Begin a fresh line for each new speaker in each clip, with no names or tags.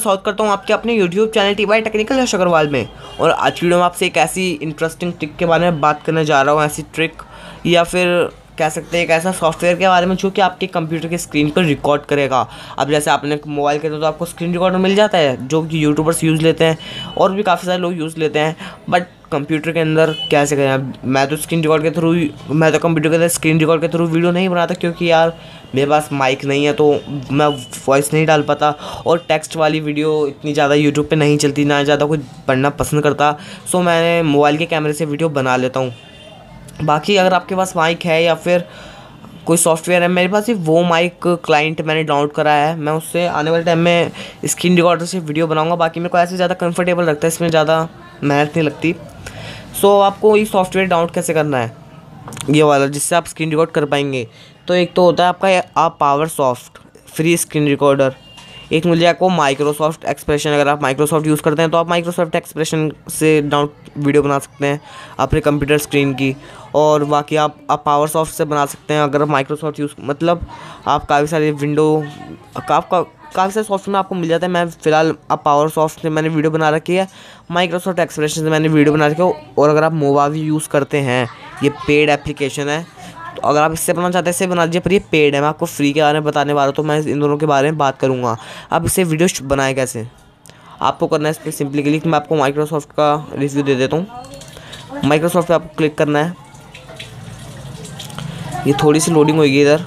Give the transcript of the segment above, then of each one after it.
स्वागत करता हूँ आपके अपने YouTube channel TY technical Yash Agarwal में। और आज की वीडियो में आपसे एक ऐसी इंटरेस्टिंग ट्रिक के बारे में बात करने जा रहा हूँ। ऐसी ट्रिक या फिर कह सकते हैं एक ऐसा सॉफ्टवेयर के बारे में जो कि आपके कंप्यूटर की स्क्रीन पर रिकॉर्ड करेगा। अब जैसे आपने मोबाइल के तो आपको स्क्रीन रिकॉर्डर मिल जाता है जो कि यूट्यूबर्स यूज़ लेते हैं और भी काफ़ी सारे लोग यूज़ लेते हैं, बट कंप्यूटर के अंदर कैसे करें। मैं तो स्क्रीन रिकॉर्ड के थ्रू कंप्यूटर के अंदर स्क्रीन रिकॉर्ड के थ्रू वीडियो नहीं बनाता, क्योंकि यार मेरे पास माइक नहीं है तो मैं वॉइस नहीं डाल पाता, और टेक्स्ट वाली वीडियो इतनी ज़्यादा यूट्यूब पे नहीं चलती, ना ज़्यादा कोई पढ़ना पसंद करता। सो मैं मोबाइल के कैमरे से वीडियो बना लेता हूँ। बाकी अगर आपके पास माइक है या फिर कोई सॉफ्टवेयर है, मेरे पास ही वो माइक क्लाइंट मैंने डाउनलोड करा है, मैं उससे आने वाले टाइम में स्क्रीन रिकॉर्डर से वीडियो बनाऊंगा। बाकी मेरे को ऐसे ज़्यादा कंफर्टेबल लगता है, इसमें ज़्यादा मेहनत नहीं लगती। सो आपको ये सॉफ्टवेयर डाउनलोड कैसे करना है ये वाला, जिससे आप स्क्रीन रिकॉर्ड कर पाएंगे। तो एक तो होता है आपका power soft free screen recorder, एक मिल जाएगा आपको माइक्रोसॉफ्ट एक्सप्रेशन। अगर आप माइक्रोसॉफ्ट यूज़ करते हैं तो आप माइक्रोसॉफ्ट एक्सप्रेशन से डाउन वीडियो बना सकते हैं अपने कंप्यूटर स्क्रीन की। और बाकी आप पावर सॉफ्ट से बना सकते हैं अगर आप माइक्रोसॉफ्ट यूज़, मतलब आप काफ़ी सारे काफ़ी सारे सॉफ्टवेयर में आपको मिल जाता है। मैं फ़िलहाल आप पावर सॉफ्ट से मैंने वीडियो बना रखी है, माइक्रोसॉफ्ट एक्सप्रेशन से मैंने वीडियो बना रखी है। और अगर आप मोवावी यूज़ करते हैं, ये पेड एप्लीकेशन है, तो अगर आप इससे बनाना चाहते हैं इससे बना दीजिए, पर ये पेड है। मैं आपको फ्री के बारे में बताने वाला हूँ, तो मैं इन दोनों के बारे में बात करूँगा। अब इससे वीडियो बनाए कैसे आपको करना है, इस पर सिंपली क्लिक। मैं आपको माइक्रोसॉफ्ट का रिव्यू दे देता हूँ। माइक्रोसॉफ्ट पे आपको क्लिक करना है, ये थोड़ी सी लोडिंग होगी इधर,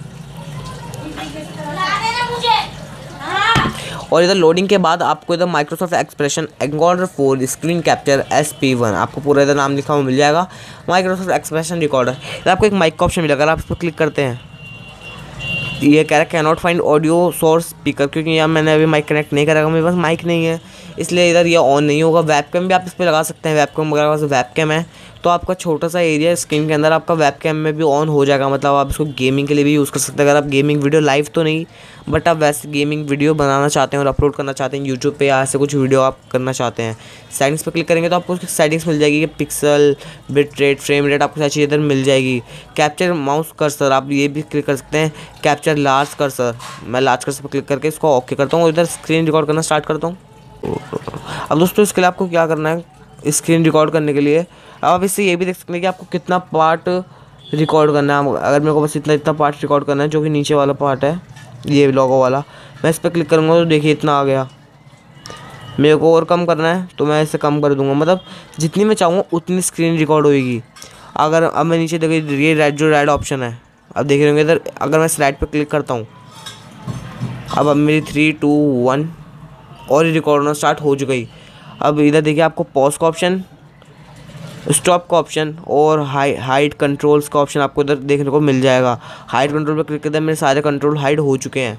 और इधर लोडिंग के बाद आपको इधर Microsoft expression encoder 4 screen capture SP1 आपको पूरा इधर नाम लिखा हुआ मिल जाएगा, माइक्रोसॉफ्ट एक्सप्रेशन रिकॉर्डर। इधर आपको एक माइक का ऑप्शन मिलेगा, अगर आप इस पर क्लिक करते हैं ये कह रहा है cannot find audio source speaker, क्योंकि यार मैंने अभी माइक कनेक्ट नहीं करा, मेरे पास माइक नहीं है, इसलिए इधर ये ऑन नहीं होगा। वेबकैम भी आप इस पर लगा सकते हैं, वेबकैम अगर आपके पास वेबकैम है तो आपका छोटा सा एरिया स्क्रीन के अंदर आपका वेबकैम में भी ऑन हो जाएगा। मतलब आप इसको गेमिंग के लिए भी यूज़ कर सकते हैं। अगर आप गेमिंग वीडियो लाइव तो नहीं, बट आप वैसे गेमिंग वीडियो बनाना चाहते हैं और अपलोड करना चाहते हैं यूट्यूब पे, या ऐसे कुछ वीडियो आप करना चाहते हैं, सेटिंग्स पे क्लिक करेंगे तो आपको सेटिंग्स मिल जाएगी कि pixel, bit rate, frame rate, आपको सारी चीज़ इधर मिल जाएगी। कैप्चर माउस कर्सर आप ये भी क्लिक कर सकते हैं, कैप्चर लार्ज कर्सर, मैं लार्ज कर्सर पर क्लिक करके इसको ओके करता हूँ और इधर स्क्रीन रिकॉर्ड करना स्टार्ट करता हूँ। अब दोस्तों इसके लिए आपको क्या करना है, स्क्रीन रिकॉर्ड करने के लिए अब आप इससे ये भी देख सकते हैं कि आपको कितना पार्ट रिकॉर्ड करना है। अगर मेरे को बस इतना पार्ट रिकॉर्ड करना है जो कि नीचे वाला पार्ट है, ये लोगो वाला, मैं इस पर क्लिक करूँगा तो देखिए इतना आ गया। मेरे को और कम करना है तो मैं इसे कम कर दूँगा, मतलब जितनी मैं चाहूँगा उतनी स्क्रीन रिकॉर्ड होएगी। अगर अब मैं नीचे देखिए ये रेड ऑप्शन है, अब देख रहे होंगे इधर, अगर मैं स्लाइड पर क्लिक करता हूँ अब मेरी 3, 2, 1 और रिकॉर्ड होना स्टार्ट हो चुकी। अब इधर देखिए आपको पॉज का ऑप्शन, स्टॉप का ऑप्शन और हाइड कंट्रोल्स का ऑप्शन आपको इधर देखने को मिल जाएगा। हाइड कंट्रोल पर क्लिक करते हैं, मेरे सारे कंट्रोल हाइड हो चुके हैं।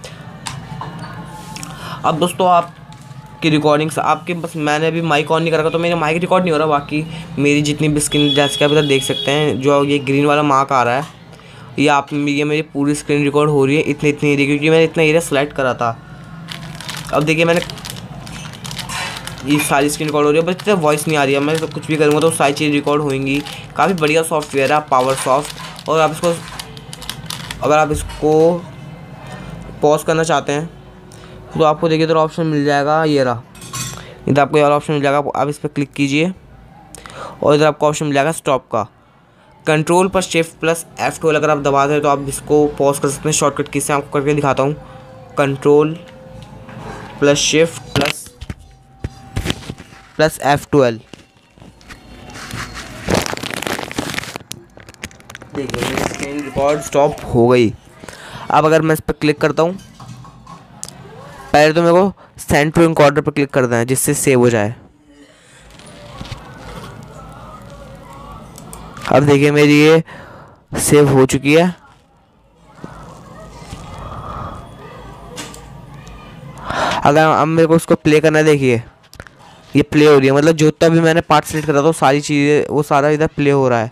अब दोस्तों आपकी रिकॉर्डिंग्स आपके बस, मैंने अभी माइक ऑन नहीं करा तो मेरा माइक रिकॉर्ड नहीं हो रहा। बाकी मेरी जितनी भी स्क्रीन, जैसे कि आप इधर देख सकते हैं जो ये ग्रीन वाला मार्क आ रहा है, ये मेरी पूरी स्क्रीन रिकॉर्ड हो रही है इतनी एरिया, क्योंकि मैंने इतना एरिया सेलेक्ट करा था। अब देखिए मैंने ये सारी स्क्रीन रिकॉर्ड हो रही है, बस इतना वॉइस नहीं आ रही है। मैं तो कुछ भी करूँगा तो सारी चीज़ रिकॉर्ड होंगी। काफ़ी बढ़िया सॉफ्टवेयर है पावर सॉफ्ट। और आप इसको, अगर आप इसको पॉज करना चाहते हैं तो आपको देखिए इधर ऑप्शन मिल जाएगा, ये रहा, इधर आपको ये वाला ऑप्शन मिल जाएगा, आप इस पर क्लिक कीजिए और इधर आपको ऑप्शन मिल जाएगा स्टॉप का। कंट्रोल पर Shift+F12 अगर आप दबाते हैं तो आप इसको पॉज कर सकते हैं। शॉर्टकट की से आपको करके दिखाता हूँ, Control+Shift+F12। देखिए मेरी स्क्रीन रिकॉर्ड स्टॉप हो गई। अब अगर मैं इस पर क्लिक करता हूँ, पहले तो मेरे को सेंड टू रिकॉर्डर पर क्लिक करना है जिससे सेव हो जाए। अब देखिए मेरी ये सेव हो चुकी है। अगर अब मेरे को उसको प्ले करना है, देखिए ये प्ले हो रही है, मतलब जितना भी मैंने पार्ट सेलेक्ट करा था वो सारी चीज़ें, वो सारा इधर प्ले हो रहा है।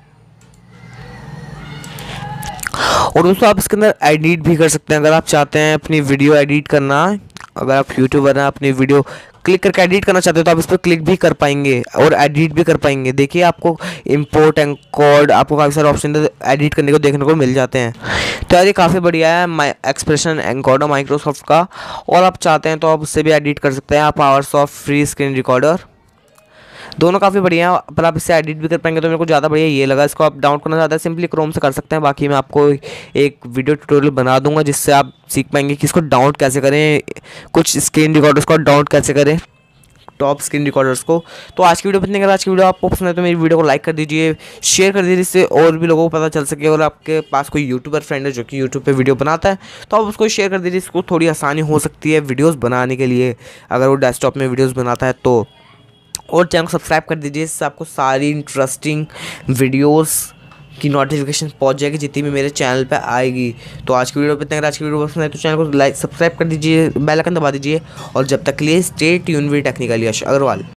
और दोस्तों आप इसके अंदर एडिट भी कर सकते हैं अगर आप चाहते हैं अपनी वीडियो एडिट करना। अगर आप यूट्यूबर हैं, अपनी वीडियो क्लिक करके एडिट करना चाहते हो तो आप इस पर क्लिक भी कर पाएंगे और एडिट भी कर पाएंगे। देखिए आपको इंपोर्ट एनकोड, आपको काफ़ी सारे ऑप्शन एडिट करने को देखने को मिल जाते हैं। तो यार ये काफ़ी बढ़िया है एक्सप्रेशन एनकोडर माइक्रोसॉफ्ट का, और आप चाहते हैं तो आप उससे भी एडिट कर सकते हैं। आप पावरसॉफ्ट फ्री स्क्रीन रिकॉर्डर, दोनों काफ़ी बढ़िया है, पर आप इससे एडिट भी कर पाएंगे। तो मेरे को ज़्यादा बढ़िया ये लगा। इसको आप डाउनलोड करना चाहते हैं सिंपली क्रोम से कर सकते हैं। बाकी मैं आपको एक वीडियो ट्यूटोरियल बना दूंगा जिससे आप सीख पाएंगे कि इसको डाउनलोड कैसे करें, कुछ स्क्रीन रिकॉर्डर्स को डाउनलोड कैसे करें, टॉप स्क्रीन रिकॉर्डर्स को। तो आज की वीडियो पसंद अगर आज की वीडियो आपको पसंद है तो मेरी वीडियो को लाइक कर दीजिए, शेयर कर दीजिए, जिससे और भी लोगों को पता चल सके। और आपके पास कोई यूट्यूबर फ्रेंड है जो कि यूट्यूब पे वीडियो बनाता है तो आप उसको शेयर कर दीजिए। इसको थोड़ी आसानी हो सकती है वीडियोस बनाने के लिए अगर वो डेस्कटॉप में वीडियोस बनाता है तो। और चैनल को सब्सक्राइब कर दीजिए, इससे आपको सारी इंटरेस्टिंग वीडियोस की नोटिफिकेशन पहुंच जाएगी जितनी भी मेरे चैनल पे आएगी। तो आज की वीडियो पे इतना, अगर आज की वीडियो पसंद है तो चैनल को लाइक सब्सक्राइब कर दीजिए, बेल आइकन दबा दीजिए। और जब तक के लिए stay tune with technical Yash Agarwal.